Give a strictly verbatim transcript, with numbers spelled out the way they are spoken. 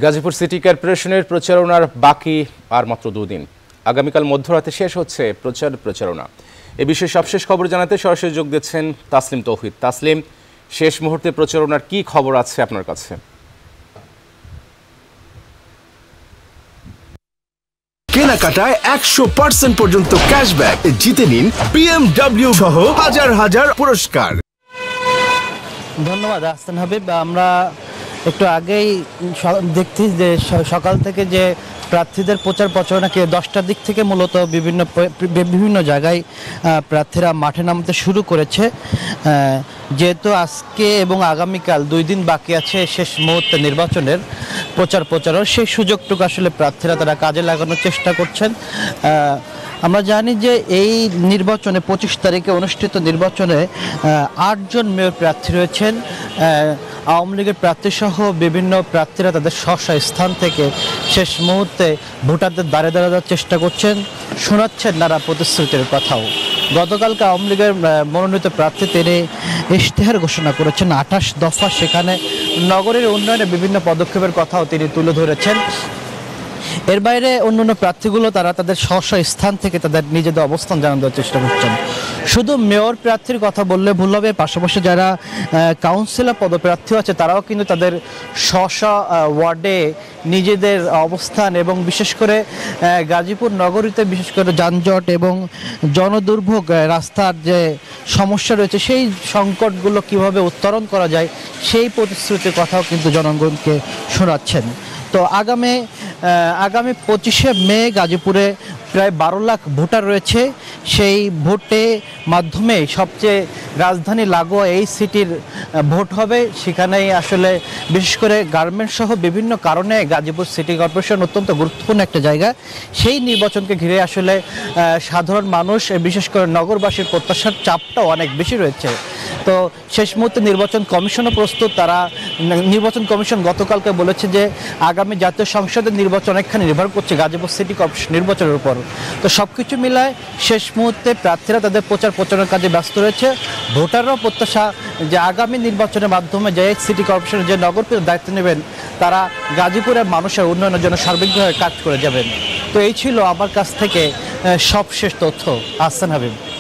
Gazipur city কর্পোরেশনের প্রচারণার বাকি আর মাত্র দুদিন। আগামীকাল মধ্যরাতে শেষ হচ্ছে প্রচার প্রচারণা। এ বিষয়ে সবশেষ খবর জানাতে সরাসরি যোগ দিচ্ছেন তাসলিম তৌহিদ। তাসলিম, শেষ মুহূর্তে প্রচারণার কি খবর আছে আপনার কাছে? কেনাকাটায় একশো পার্সেন্ট পর্যন্ত ক্যাশব্যাক, জিতে নিন বিএমডব্লিউ সহ হাজার হাজার পুরস্কার। ধন্যবাদ আহসান হাবিব। আমরা একটু আগেই দেখছি যে সকাল থেকে যে প্রার্থীদের প্রচার প্রচারণাকে দশটার দিক থেকে মূলত বিভিন্ন বিভিন্ন জায়গায় প্রার্থীরা মাঠে নামতে শুরু করেছে। যেহেতু আজকে এবং আগামীকাল দুই দিন বাকি আছে শেষ মুহূর্তে নির্বাচনের প্রচার প্রচারণ, সেই সুযোগটুকু আসলে প্রার্থীরা তারা কাজে লাগানোর চেষ্টা করছেন। আমরা জানি যে এই নির্বাচনে পঁচিশ তারিখে অনুষ্ঠিত নির্বাচনে আটজন মেয়র প্রার্থী রয়েছেন। আওয়ামী লীগের প্রার্থীসহ বিভিন্ন প্রার্থীরা তাদের স্ব স্থান থেকে শেষ মুহূর্তে ভোটারদের দাঁড়ে দাঁড়ানোর চেষ্টা করছেন, শোনাচ্ছেন নানা প্রতিশ্রুতির কথাও। গতকালকে আওয়ামী লীগের মনোনীত প্রার্থী তিনি ইশতেহার ঘোষণা করেছেন আঠাশ দফা, সেখানে নগরের উন্নয়নে বিভিন্ন পদক্ষেপের কথাও তিনি তুলে ধরেছেন। এর বাইরে অন্যান্য প্রার্থীগুলো তারা তাদের স্ব স্থান থেকে তাদের নিজেদের অবস্থান জানানোর চেষ্টা করছেন। শুধু মেয়র প্রার্থীর কথা বললে ভুল হবে, পাশাপাশি যারা কাউন্সিলর পদপ্রার্থী আছে তারাও কিন্তু তাদের স্ব ওয়ার্ডে নিজেদের অবস্থান এবং বিশেষ করে গাজীপুর নগরীতে বিশেষ করে যানজট এবং জনদুর্ভোগ, রাস্তার যে সমস্যা রয়েছে সেই সংকটগুলো কিভাবে উত্তরণ করা যায় সেই প্রতিশ্রুতির কথাও কিন্তু জনগণকে শোনাচ্ছেন। তো আগামী আগামী পঁচিশে মে গাজীপুরে প্রায় বারো লাখ ভোটার রয়েছে। সেই ভোটে মাধ্যমে সবচেয়ে রাজধানী লাগোয়া এই সিটির ভোট হবে। সেখানেই আসলে বিশেষ করে গার্মেন্টস সহ বিভিন্ন কারণে গাজীপুর সিটি কর্পোরেশন অত্যন্ত গুরুত্বপূর্ণ একটা জায়গা। সেই নির্বাচনকে ঘিরে আসলে সাধারণ মানুষ বিশেষ করে নগরবাসীর প্রত্যাশার চাপটাও অনেক বেশি রয়েছে। তো শেষ মুহূর্তে নির্বাচন কমিশনও প্রস্তুত। তারা নির্বাচন কমিশন গতকালকে বলেছে যে আগামী জাতীয় সংসদের নির্বাচন অনেকখানি নির্ভর করছে গাজীপুর সিটি কর্পোরেশন নির্বাচনের উপর। তো সব কিছু মিলায় শেষ মুহূর্তে প্রার্থীরা তাদের প্রচার প্রচারের কাজে ব্যস্ত রয়েছে। ভোটাররাও প্রত্যাশা যে আগামী নির্বাচনের মাধ্যমে যে সিটি কর্পোরেশনের যে নগর দায়িত্ব নেবেন তারা গাজীপুরের মানুষের উন্নয়নের জন্য সার্বিকভাবে কাজ করে যাবেন। তো এই ছিল আমার কাছ থেকে সবশেষ তথ্য। আহসান হাবিব।